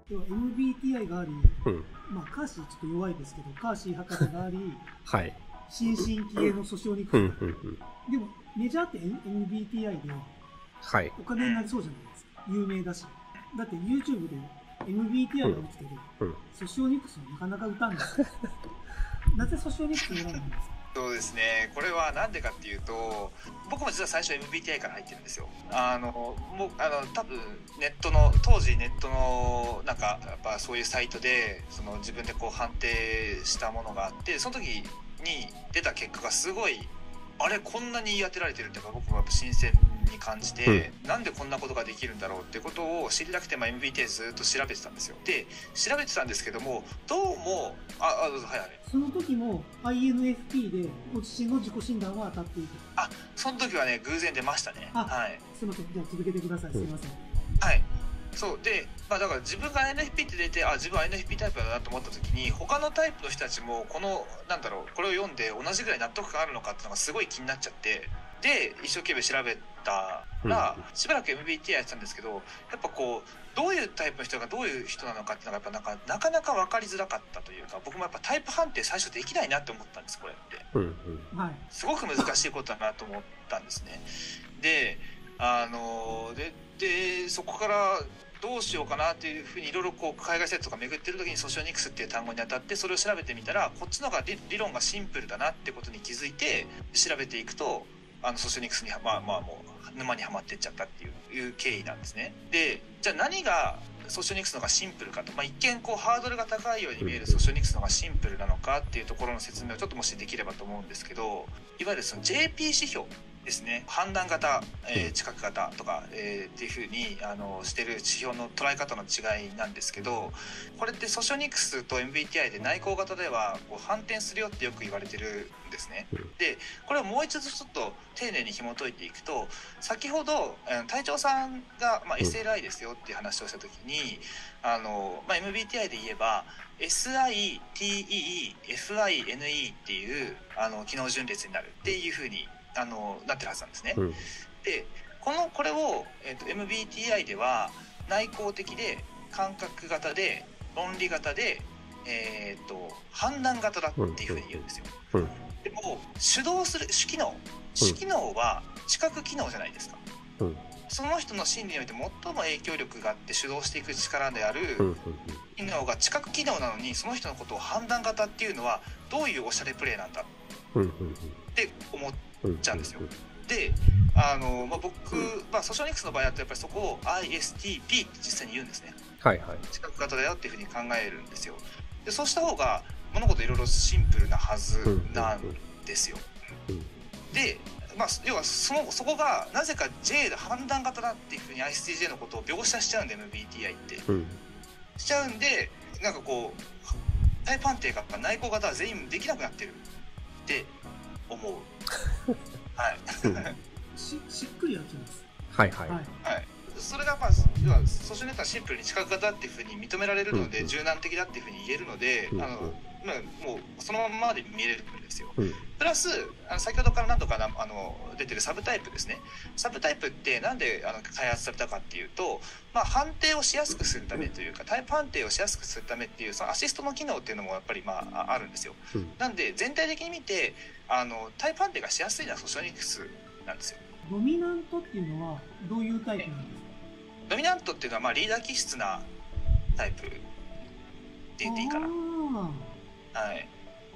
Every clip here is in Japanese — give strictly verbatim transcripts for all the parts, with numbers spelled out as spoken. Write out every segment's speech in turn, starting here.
要は エムビーティーアイ があり、 うん、 まあカーシーちょっと弱いですけど、カーシー博士があり、 はい、 新進気鋭の訴訟に行く、 うんうんうん、 でもメジャーって エムビーティーアイ でお金になりそうじゃないですか、有名だし。だって YouTube で エムビーティーアイ が起きてる、うんうん、訴訟ニクスはなかなか打たんですよ。なぜ訴訟ニクスを選んだんですか？ そうですね、これはなんでかっていうと、僕も実は最初 エムビーティーアイ から入ってるんですよ。あのもうあの多分ネットの当時ネットのなんかやっぱそういうサイトでその自分でこう判定したものがあって、その時に出た結果がすごい、あれこんなに言い当てられてるっていうか、僕もやっぱ新鮮に感じて、うん、なんでこんなことができるんだろうってことを知りたくて、まあ、エムビーティーアイ ずっと調べてたんですよ。で調べてたんですけども、どうもああどうぞ、はいはい、 その時も アイエヌエフピー でご自身の自己診断は当たっている。 あ、その時はね偶然出ましたね。はい、 すいません、じゃあ続けてください。すいません。 はい、そうで、まあ、だから自分が エヌエフピー って出て、あ自分は エヌエフピー タイプだなと思った時に、他のタイプの人たちもこのなんだろうこれを読んで同じぐらい納得感あるのかっていうのがすごい気になっちゃって、で一生懸命調べたら、うん、しばらく エムビーティーアイ やってたんですけど、やっぱこうどういうタイプの人がどういう人なのかっていうのがやっぱなんかなかなか分かりづらかったというか、僕もやっぱタイプ判定最初できないなって思ったんです、これって、うんうん、すごく難しいことだなと思ったんですね。であのででそこからどうしようかなっていうふうにいろいろこう海外サイトとか巡ってる時にソシオニクスっていう単語に当たって、それを調べてみたらこっちの方が理論がシンプルだなってことに気づいて、調べていくとあのソシオニクスにまあまあもう沼にはまっていっちゃったっていういう経緯なんですね。でじゃあ何がソシオニクスの方がシンプルかと、まあ、一見こうハードルが高いように見えるソシオニクスの方がシンプルなのかっていうところの説明をちょっともしできればと思うんですけど、いわゆるその ジェーピー 指標ですね、判断型、えー、知覚型とか、えー、っていうふうにあのしてる指標の捉え方の違いなんですけど、これってソシオニクスと エムビーティーアイ で内向型ではこう反転するよってよく言われてるんですね。でこれをもう一度ちょっと丁寧に紐解いていくと、先ほど隊長さんが、まあ、エスエルアイ ですよっていう話をした時に、あの、まあ、エムビーティーアイ で言えば エスアイティーイーエフアイエヌイー っていうあの機能順列になるっていうふうにあのなってるはずなんですね。うん、でこのこれを、えーと、エムビーティーアイ では内向的で感覚型で論理型で、えーと、判断型だっていうふうに言うんですよ。うんうん、でも主導する主機能主機能は知覚機能じゃないですか。うん、その人の心理において最も影響力があって主導していく力である機能が知覚機能なのに、その人のことを判断型っていうのはどういうおしゃれプレイなんだって思ってちゃうんですよ。で、あのまあ、僕、まあ、ソシオニクスの場合だとやっぱりそこを アイエスティーピー って実際に言うんですね。はいはい。知覚型だよっていうふうに考えるんですよ。で、そうした方が物事いろいろシンプルなはずなんですよ。で、まあ、要はそのそこがなぜか J で判断型だっていうふうに アイエスティージェー のことを描写しちゃうんで エムビーティーアイ って、うん、しちゃうんで、なんかこうタイプ判定が内向型は全員できなくなってるって思う。はい。 し, しっくりはきます。 はいはい。 はい。それがまあ要はソシオネットはシンプルに知覚型っていうふうに認められるので、うん、柔軟的だっていうふうに言えるので、うん、あのまあ、もうそのままで見れるんですよ。うん、プラスあの先ほどから何度かなあの出てるサブタイプですね。サブタイプってなんであの開発されたかっていうと、まあ、判定をしやすくするためというか、タイプ判定をしやすくするためっていうそのアシストの機能っていうのもやっぱりまああるんですよ。うん、なんで全体的に見てあのタイプ判定がしやすいのはソシオニクスなんですよ。 ドミナントっていうのはどういうタイプなんですか？ ドミナントっていうのはまあリーダー気質なタイプって言っていいかな。はい。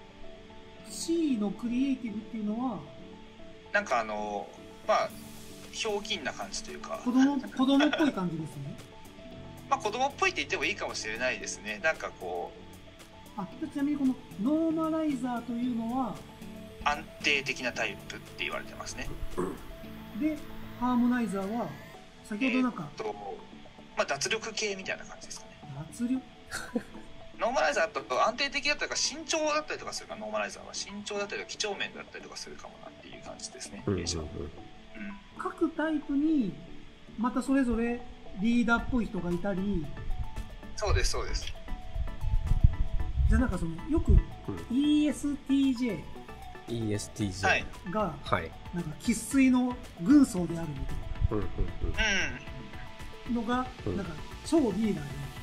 C のクリエイティブっていうのはなんかあのまあひょうきんな感じというか子供子供っぽい感じですね。 まあ子供っぽいって言ってもいいかもしれないですね。なんかこうあちなみにこのノーマライザーというのは安定的なタイプって言われてますね。 でハーモナイザーは先ほどなんか、 えー、とまあ脱力系みたいな感じですかね。 脱力ノーマライザーだと安定的だったりとか慎重だったりとかするか、ノーマライザーは慎重だったりとか几帳面だったりとかするかもなっていう感じですね。うんうんうん、 各タイプにまたそれぞれリーダーっぽい人がいたり。 そうですそうです。 じゃあなんかそのよく イーエスティージェー、 うん、イーエスティージェーがはいなんか生粋の軍曹であるみたいなのがなんか超リーダーじゃないですか。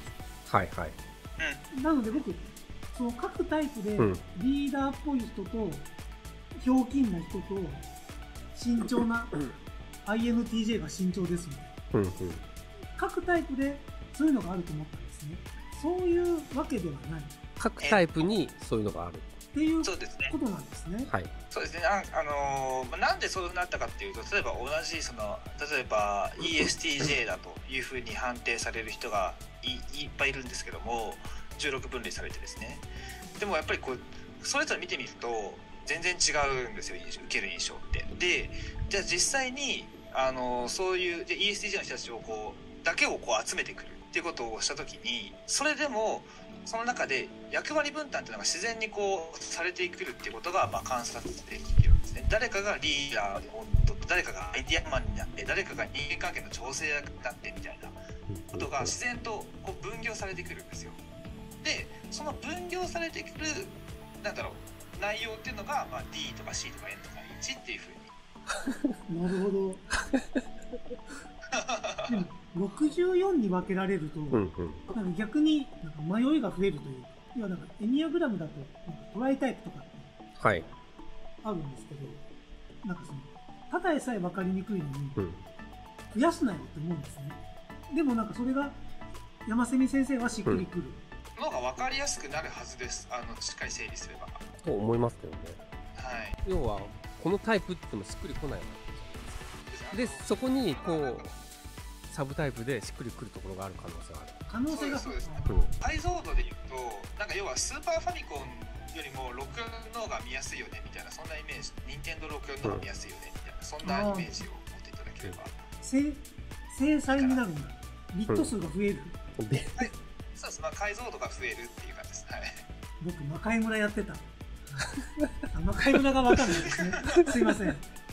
はいはい。 うん、なので僕その各タイプでリーダーっぽい人とひょうきんな人と慎重な アイエヌティージェー が慎重ですみたいな、うんうん、各タイプでそういうのがあると思ったんですね。そういうわけではない。 各タイプにそういうのがあるっていうことなんですね。 はい。そうですね。あ、あのー、なんでそうなったかっていうと、例えば同じその例えば イーエスティージェー だというふうに判定される人が い, いっぱいいるんですけども、じゅうろく分類されてですね。でもやっぱりこうそれぞれ見てみると全然違うんですよ、受ける印象って。で、じゃあ実際にあのー、そういうで イーエスティージェー の人たちをこうだけをこう集めてくるっていうことをしたときに、それでもその中で役割分担っていうのが自然にこうされてくるっていうことがまあ観察できるんですね。誰かがリーダーで誰かがアイディアマンになって誰かが人間関係の調整役になってみたいなことが自然とこう分業されてくるんですよ。でその分業されてくるなんだろう内容っていうのが、まあ、ディー とか シー とか エヌ とかいちっていうふうになるほどでもろくじゅうよんに分けられると、うんうん、なんか逆になんか迷いが増えるというか、要はなんかエニアグラムだとなんかトライタイプとかってあるんですけど、はい、なんかそのただでさえ分かりにくいのに、うん、増やすなよって思うんですね。でもなんかそれが山蝉先生はしっくりくる、 うん、のが分かりやすくなるはずです。あのしっかり整理すればと思いますけどね。 はい。 要はこのタイプってもしっくりこないわけです。でそこにこうサブタイプでしっくりくるところがある可能性がある。 可能性がそうです。解像度で言うと、なんか要はスーパーファミコンよりもろくじゅうよんの方が見やすいよねみたいな、そんなイメージ。任天堂ろくじゅうよんの方が見やすいよねみたいな、そんなイメージを持っていただければ。 精細になるんだ。ビット数が増える。 うん、はい。そうです。まあ解像度が増えるっていう感じです。はい。 僕魔界村やってた。魔界村がわかんないですね。すいません。